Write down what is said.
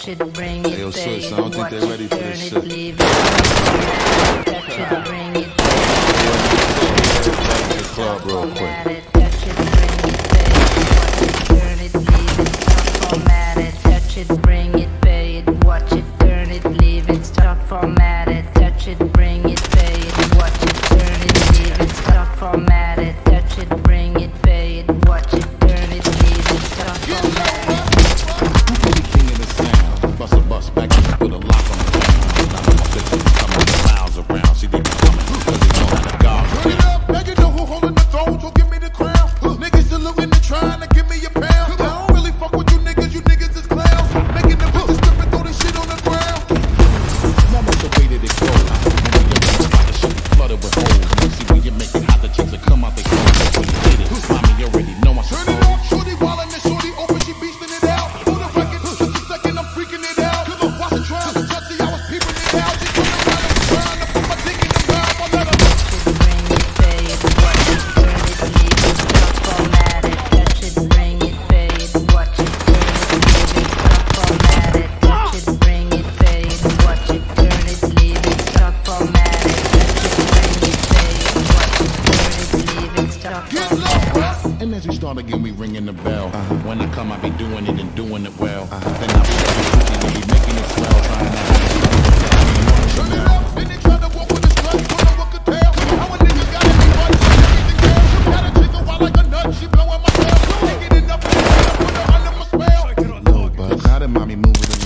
touch it, bring it, Hey, yo, pay sis, it, I don't think watch they it, ready for turn this it, shit. leave it, touch it, bring it, Back to the club real format quick. it, touch it, bring it, pay it, watch it, turn it, leave it, stop, format it, touch it, bring it, pay it, watch it, turn it, leave it, stop, format it, touch it, bring it, pay it, watch it, turn it, leave it, stop, format it, touch it, bring it, pay it, watch it, turn it, leave it, stop, format it. The king of the sound. Bust a bust back and put a lock on the ground. Now my bitches coming with clouds around. See, they be coming because they know how to guard. Turn it up, now you know who holding the throne, so give me the crown. Niggas saluting and trying to give me a pound. I don't really fuck with you niggas is clowns. Making the bitches strip and throw this shit on the ground. Now that's the way that it goes. When you get spot, the shit be flooded with holes. You see when you make it hot, the chicks will come out they clothes. That's when you hit it. Mommy, you already know I Turn it suppose. up, shorty wildin' and shorty open, she beastin' it out. Hold the record, just a second, I'm freaking it out. Watch it trying to touch it, I was peeping it out. She coming around and trying to put my dick in the mouth. I let her Bring it, pay it, watch it, turn it, leave it, stop, format it, touch it, bring it, pay it, watch it, turn it, leave it, stop, format it, touch it, bring it, pay it, watch it, turn it, leave it, stop, format it, touch it, bring it, pay it, watch it, turn it, leave it, stop, get format low, it. bruh. And as we start again, we ringing the bell. When I come, I be doing it and doing it well. Then I be shutting and be making it swell. Trying to Turn it up, then they try to walk with a strut, don't know what could tell. How a nigga gotta be much, anything girl. She got a jiggle wild like a nut, she blowing my tail. Ain't get enough of it, I put her under my spell. Little bucks. How did mommy move it